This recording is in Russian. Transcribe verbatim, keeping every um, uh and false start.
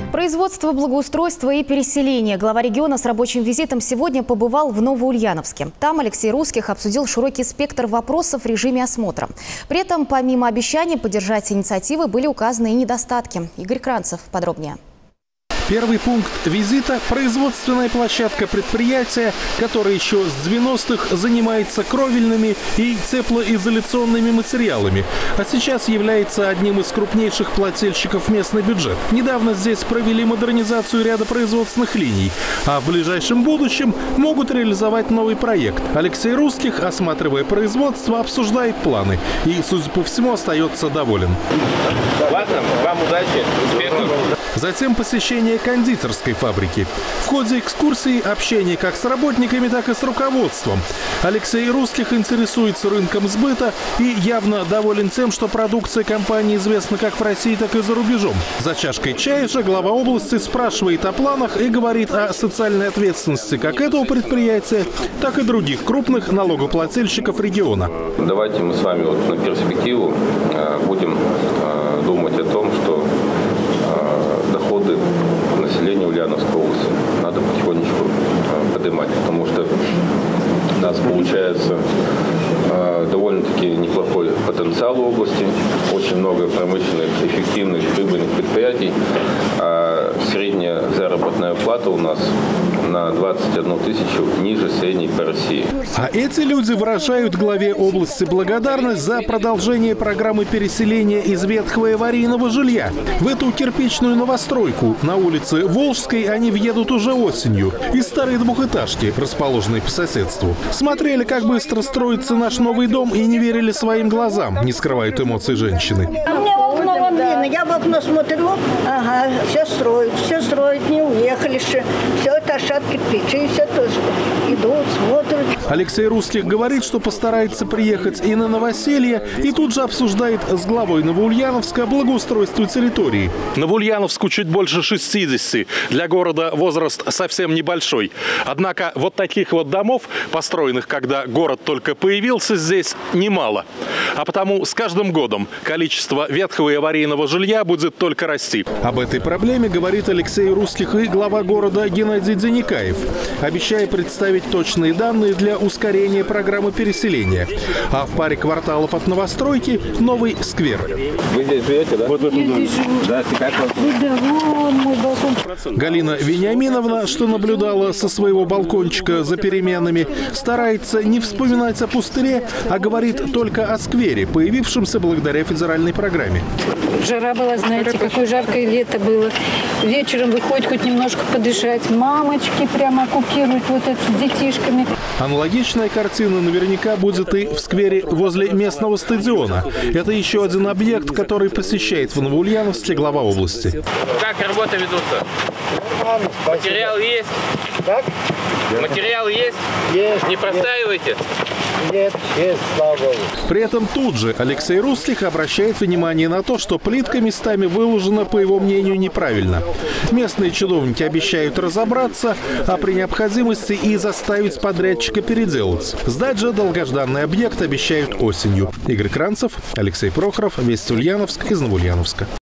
Производство, благоустройство и переселение. Глава региона с рабочим визитом сегодня побывал в Новоульяновске. Там Алексей Русских обсудил широкий спектр вопросов в режиме осмотра. При этом, помимо обещаний поддержать инициативы, были указаны и недостатки. Игорь Кранцев подробнее. Первый пункт визита – производственная площадка предприятия, которое еще с девяностых занимается кровельными и теплоизоляционными материалами, а сейчас является одним из крупнейших плательщиков в местный бюджет. Недавно здесь провели модернизацию ряда производственных линий, а в ближайшем будущем могут реализовать новый проект. Алексей Русских, осматривая производство, обсуждает планы и, судя по всему, остается доволен. Ладно, вам удачи, успехов. Затем посещение кондитерской фабрики. В ходе экскурсии общение как с работниками, так и с руководством. Алексей Русских интересуется рынком сбыта и явно доволен тем, что продукция компании известна как в России, так и за рубежом. За чашкой чая же глава области спрашивает о планах и говорит о социальной ответственности как этого предприятия, так и других крупных налогоплательщиков региона. Давайте мы с вами вот на перспективу будем думать о том, что доходы населения Ульяновской области надо потихонечку поднимать, потому что у нас получается довольно-таки неплохой потенциал в области, очень много промышленных, эффективных, прибыльных предприятий, а средняя заработная плата у нас на двадцать одну тысячу ниже средней по России. А эти люди выражают главе области благодарность за продолжение программы переселения из ветхого и аварийного жилья. В эту кирпичную новостройку на улице Волжской они въедут уже осенью из старой двухэтажки, расположенной по соседству. Смотрели, как быстро строится наш новый дом, и не верили своим глазам, не скрывают эмоций женщины. Я в окно смотрю, ага, все строят, все строят, не уехали еще. Все это ошат кирпичи, все тоже идут, смотрят. Алексей Русских говорит, что постарается приехать и на новоселье, и тут же обсуждает с главой Новоульяновска благоустройство территории. Новоульяновску чуть больше шестидесяти. Для города возраст совсем небольшой. Однако вот таких вот домов, построенных, когда город только появился, здесь немало. А потому с каждым годом количество ветхого и аварийного жилья будет только расти. Об этой проблеме говорит Алексей Русских и глава города Геннадий Деникаев, обещая представить точные данные для ускорения программы переселения. А в паре кварталов от новостройки новый сквер. Вы здесь живете, да? Вот в этом доме. Да, как вам? Да, вон мой балкон. Галина Вениаминовна, что наблюдала со своего балкончика за переменами, старается не вспоминать о пустыре, а говорит только о сквере, появившемся благодаря федеральной программе. Жара была, знаете, какое жаркое лето было. Вечером выходит хоть немножко подышать. Мамочки прямо кукируют вот это с детишками. Аналогичная картина наверняка будет и в сквере возле местного стадиона. Это еще один объект, который посещает в Новоульяновске глава области. Как работы ведутся? Материал есть? Как? Материал есть? Есть. Не простаивайте? Нет, есть, слава Богу. При этом тут же Алексей Русских обращает внимание на то, что плитка местами выложена, по его мнению, неправильно. Местные чиновники обещают разобраться, а при необходимости и заставить подрядчика переделать. Сдать же долгожданный объект обещают осенью. Игорь Кранцев, Алексей Прохоров, Вести Ульяновск из Новоульяновска.